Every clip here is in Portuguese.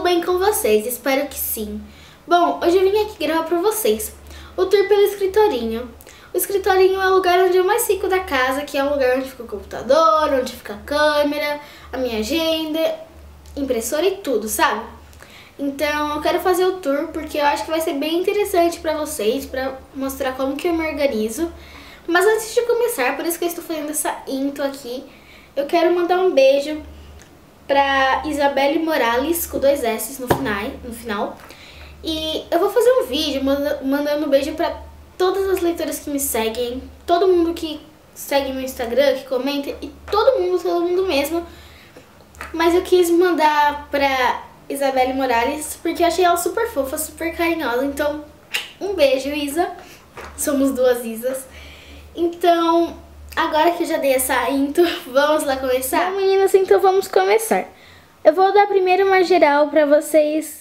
bem com vocês? Espero que sim. Bom, hoje eu vim aqui gravar pra vocês o tour pelo escritorinho. O escritorinho é o lugar onde eu mais fico da casa, que é o lugar onde fica o computador, onde fica a câmera, a minha agenda, impressora e tudo, sabe? Então eu quero fazer o tour porque eu acho que vai ser bem interessante pra vocês, pra mostrar como que eu me organizo. Mas antes de começar, por isso que eu estou fazendo essa intro aqui, eu quero mandar um beijo pra Isabelle Morales, com 2 S no final. E eu vou fazer um vídeo mandando um beijo pra todas as leitoras que me seguem, todo mundo que segue meu Instagram, que comenta, e todo mundo mesmo. Mas eu quis mandar pra Isabelle Morales porque eu achei ela super fofa, super carinhosa. Então, um beijo, Isa. Somos 2 Isas. Então, agora que eu já dei essa intro, vamos lá começar? Bom, meninas, então vamos começar. Eu vou dar primeiro uma geral pra vocês.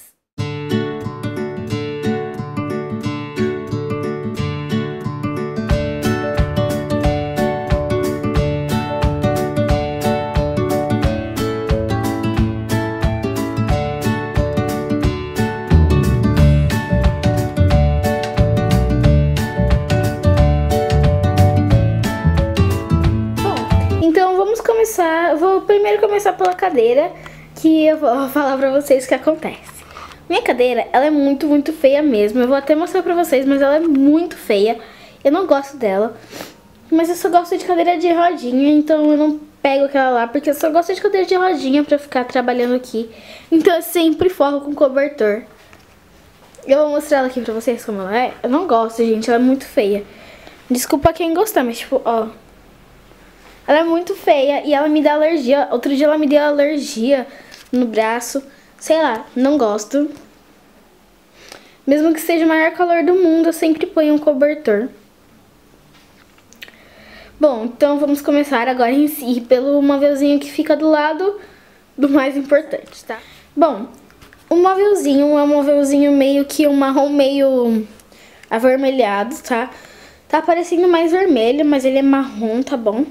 Eu vou primeiro começar pela cadeira, que eu vou falar pra vocês o que acontece. Minha cadeira, ela é muito feia mesmo. Eu vou até mostrar pra vocês, mas ela é muito feia. Eu não gosto dela, mas eu só gosto de cadeira de rodinha, então eu não pego aquela lá, porque eu só gosto de cadeira de rodinha pra ficar trabalhando aqui. Então eu sempre forro com cobertor. Eu vou mostrar ela aqui pra vocês como ela é. Eu não gosto, gente, ela é muito feia. Desculpa quem gostar, mas tipo, ó, ela é muito feia e ela me dá alergia. Outro dia ela me deu alergia no braço. Sei lá, não gosto. Mesmo que seja o maior calor do mundo, eu sempre ponho um cobertor. Bom, então vamos começar agora em si pelo móvelzinho que fica do lado do mais importante, tá? Bom, o móvelzinho é um móvelzinho meio que um marrom meio avermelhado, tá? Tá parecendo mais vermelho, mas ele é marrom, tá bom?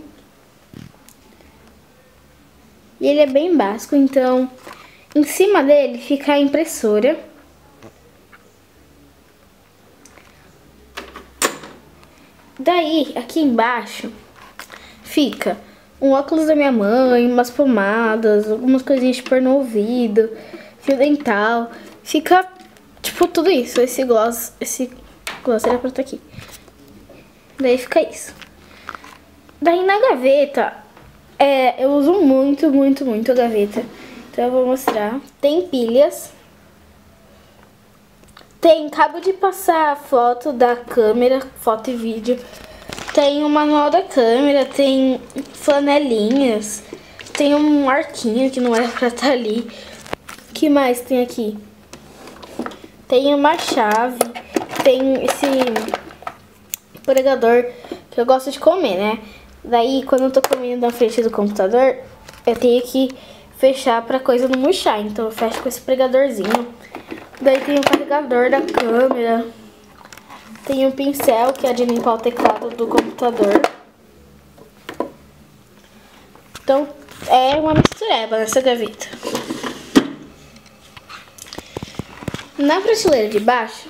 E ele é bem básico, então em cima dele fica a impressora. Daí, aqui embaixo, fica um óculos da minha mãe, umas pomadas, algumas coisinhas de pôr no ouvido, fio dental. Fica, tipo, tudo isso. Esse gloss era pra estar aqui. Daí fica isso. Daí na gaveta, eu uso muito a gaveta. Então eu vou mostrar. Tem pilhas. Tem cabo de passar foto da câmera, foto e vídeo. Tem o manual da câmera, tem flanelinhas. Tem um arquinho que não era pra estar ali. O que mais tem aqui? Tem uma chave. Tem esse pregador que eu gosto de comer, né? Daí, quando eu tô comendo na frente do computador, eu tenho que fechar pra coisa não murchar. Então eu fecho com esse pregadorzinho. Daí tem o carregador da câmera. Tem um pincel, que é de limpar o teclado do computador. Então, é uma mistureba nessa gaveta. Na prateleira de baixo,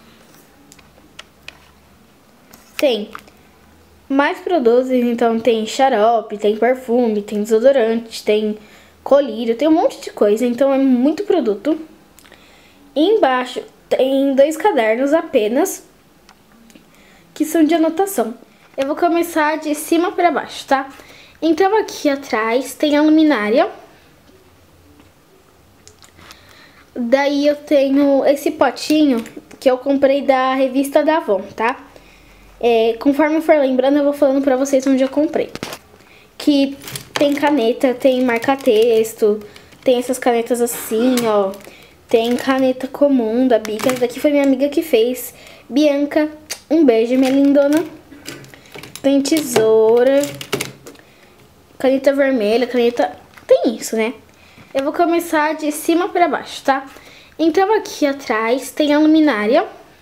tem mais produtos, então tem xarope, tem perfume, tem desodorante, tem colírio, tem um monte de coisa, então é muito produto. E embaixo tem 2 cadernos apenas, que são de anotação. Eu vou começar de cima para baixo, tá? Então aqui atrás tem a luminária. Daí eu tenho esse potinho que eu comprei da revista da Avon, tá? Conforme eu for lembrando, eu vou falando pra vocês onde eu comprei. Que tem caneta, tem marca-texto, tem essas canetas assim, ó. Tem caneta comum da Bic. Essa daqui foi minha amiga que fez. Bianca, um beijo, minha lindona. Tem tesoura, caneta vermelha, caneta... Tem isso, né? Eu vou começar de cima pra baixo, tá? Então aqui atrás tem a luminária.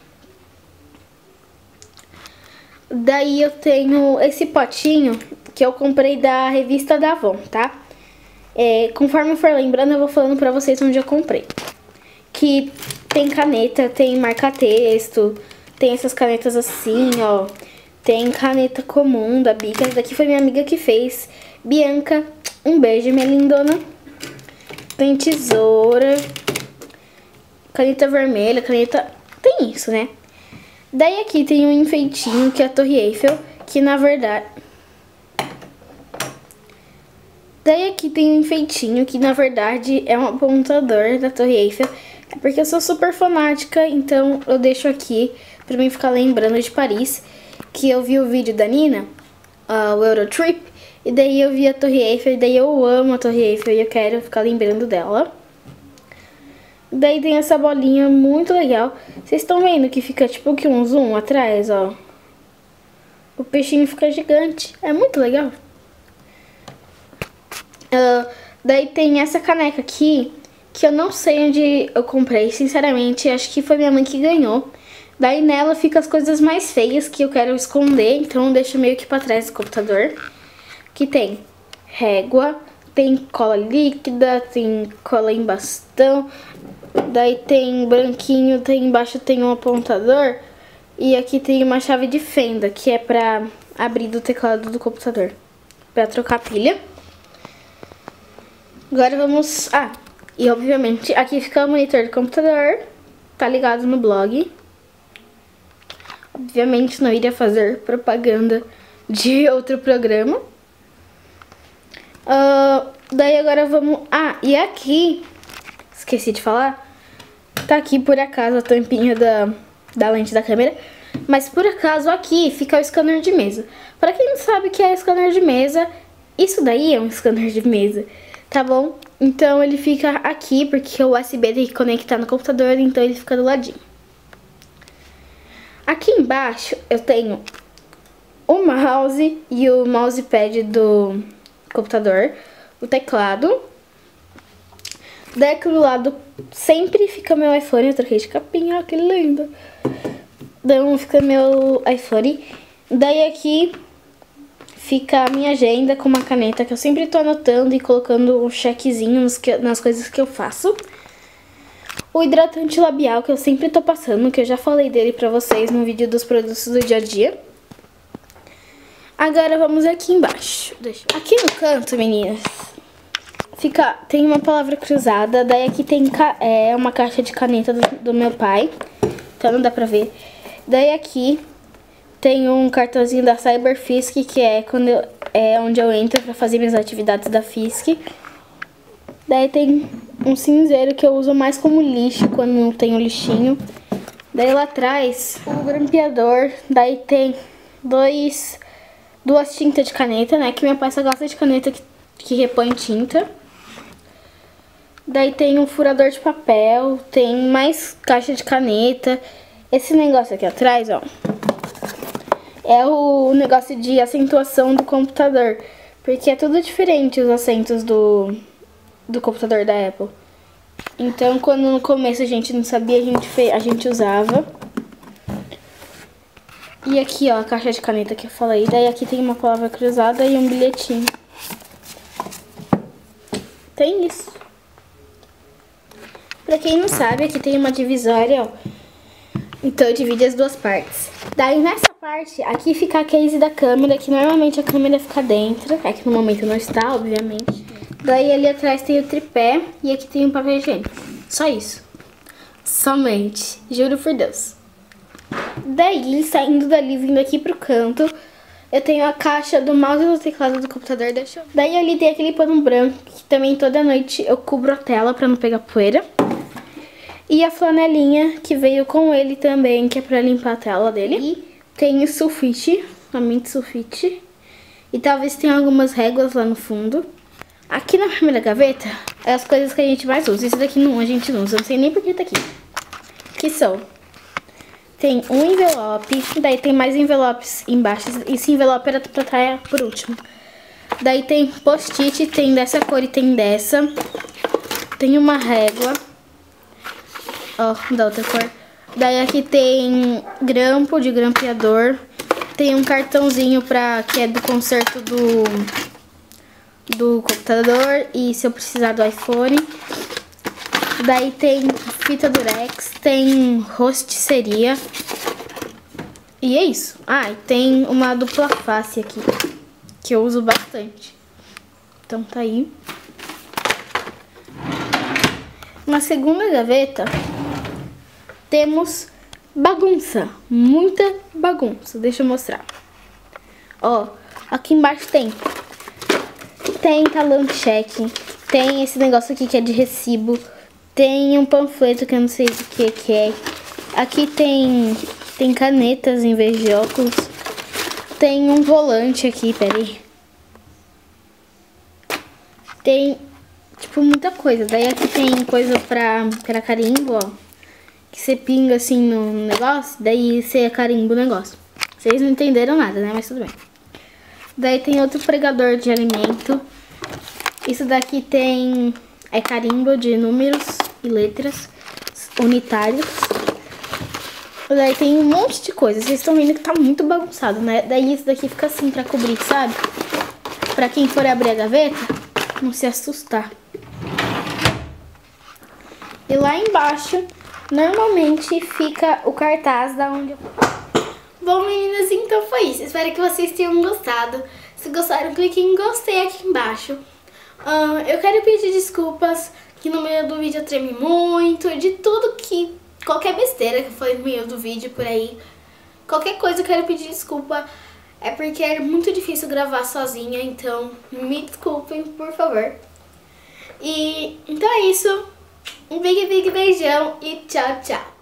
Daí eu tenho esse potinho que eu comprei da revista da Avon, tá? Conforme eu for lembrando, eu vou falando pra vocês onde eu comprei. que tem caneta, tem marca-texto, tem essas canetas assim, ó. Tem caneta comum da Bic. Essa daqui foi minha amiga que fez. Bianca, um beijo, minha lindona. Tem tesoura, caneta vermelha, caneta... Tem isso, né? Daí aqui tem um enfeitinho, que é a Torre Eiffel, que na verdade... Daí aqui tem um enfeitinho, que na verdade é um apontador da Torre Eiffel. É porque eu sou super fanática, então eu deixo aqui pra mim ficar lembrando de Paris. Que eu vi o vídeo da Nina, o Eurotrip, e daí eu vi a Torre Eiffel, e daí eu amo a Torre Eiffel e eu quero ficar lembrando dela. Daí tem essa bolinha muito legal. Vocês estão vendo que fica tipo que um zoom atrás, ó. O peixinho fica gigante. É muito legal. Daí tem essa caneca aqui, que eu não sei onde eu comprei, sinceramente. Acho que foi minha mãe que ganhou. Daí nela fica as coisas mais feias que eu quero esconder, então eu deixo meio que pra trás do computador. Que tem régua, tem cola líquida, tem cola em bastão. Daí tem branquinho, tem embaixo tem um apontador. E aqui tem uma chave de fenda, que é pra abrir do teclado do computador, pra trocar pilha. Agora vamos... e obviamente aqui fica o monitor do computador, tá ligado no blog. Obviamente não iria fazer propaganda de outro programa. Daí agora vamos... e aqui, esqueci de falar, tá aqui por acaso a tampinha da lente da câmera. Mas por acaso aqui fica o scanner de mesa. Pra quem não sabe o que é scanner de mesa, isso daí é um scanner de mesa, tá bom? Então ele fica aqui porque o USB tem que conectar no computador, então ele fica do ladinho. Aqui embaixo eu tenho o mouse e o mousepad do computador, o teclado. Daí aqui do lado sempre fica meu iPhone, eu troquei de capinha, ó, que lindo. Daí fica meu iPhone. Daí aqui fica a minha agenda com uma caneta que eu sempre tô anotando e colocando um checkzinho nas coisas que eu faço. O hidratante labial que eu sempre tô passando, que eu já falei dele pra vocês no vídeo dos produtos do dia a dia. Agora vamos aqui embaixo. Aqui no canto, meninas, tem uma palavra cruzada. Daí aqui tem uma caixa de caneta do meu pai, então não dá pra ver. Daí aqui tem um cartãozinho da Cyberfisk, que é onde eu entro pra fazer minhas atividades da Fisk. Daí tem um cinzeiro que eu uso mais como lixo quando não tenho lixinho. Daí lá atrás o grampeador. Daí tem duas tintas de caneta, né? Que meu pai só gosta de caneta que repõe tinta. Daí tem um furador de papel. Tem mais caixa de caneta. Esse negócio aqui atrás, ó, é o negócio de acentuação do computador. Porque é tudo diferente os acentos do computador da Apple. Então, quando no começo a gente não sabia, a gente usava. E aqui, ó, a caixa de caneta que eu falei. Daí aqui tem uma palavra cruzada e um bilhetinho. Tem isso. Pra quem não sabe, aqui tem uma divisória, ó. Então, divide as duas partes. Daí, nessa parte, aqui fica a case da câmera, que normalmente a câmera fica dentro. É que no momento não está, obviamente. Daí ali atrás tem o tripé e aqui tem um papel higiênico. Só isso. Somente. Juro por Deus. Daí, saindo dali, vindo aqui pro canto, eu tenho a caixa do mouse e do teclado do computador. Daí ali tem aquele pano branco, que também toda noite eu cubro a tela pra não pegar poeira. E a flanelinha que veio com ele também, que é pra limpar a tela dele. E tem o sulfite, a mint sulfite. E talvez tenha algumas réguas lá no fundo. Aqui na primeira gaveta é as coisas que a gente mais usa. Esse daqui não, a gente não usa, eu não sei nem por que tá aqui. Que são... Tem um envelope, daí tem mais envelopes embaixo. Esse envelope era pra estar por último. Daí tem post-it, tem dessa cor e tem dessa. Tem uma régua. Ó, da outra cor. Daí aqui tem grampo de grampeador. Tem um cartãozinho que é do conserto do computador. E se eu precisar do iPhone. Daí tem fita durex, tem rosticeria. E é isso. Ah, e tem uma dupla face aqui, que eu uso bastante. Então tá aí. Na segunda gaveta, temos bagunça. Muita bagunça. Deixa eu mostrar. Ó, aqui embaixo tem talão de cheque. Tem esse negócio aqui que é de recibo. Tem um panfleto que eu não sei do que é. Aqui tem canetas em vez de óculos. Tem um volante aqui, peraí. Tem, tipo, muita coisa. Daí aqui tem coisa pra carimbo, ó. Que você pinga assim no negócio, daí você carimba o negócio. Vocês não entenderam nada, né? Mas tudo bem. Daí tem outro pregador de alimento. Isso daqui é carimbo de números e letras unitários. Daí tem um monte de coisa. Vocês estão vendo que tá muito bagunçado, né? Daí isso daqui fica assim pra cobrir, sabe? Pra quem for abrir a gaveta, não se assustar. E lá embaixo, normalmente fica o cartaz da onde eu... Bom, meninas, então foi isso. Espero que vocês tenham gostado. Se gostaram, clique em gostei aqui embaixo. Eu quero pedir desculpas que no meio do vídeo eu tremi muito, de tudo que... Qualquer besteira que foi no meio do vídeo por aí. Qualquer coisa eu quero pedir desculpa. É porque é muito difícil gravar sozinha, então me desculpem, por favor. E então é isso. Um big beijão e tchau, tchau.